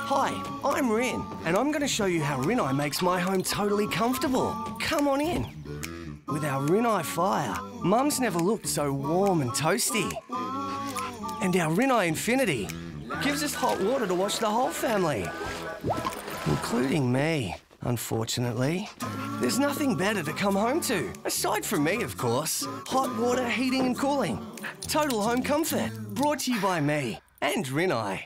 Hi, I'm Rin, and I'm going to show you how RInnai makes my home totally comfortable. Come on in. With our RInnai fire, Mum's never looked so warm and toasty. And our RInnai Infinity gives us hot water to wash the whole family, including me, unfortunately. There's nothing better to come home to, aside from me, of course. Hot water, heating and cooling. Total home comfort, brought to you by me and RInnai.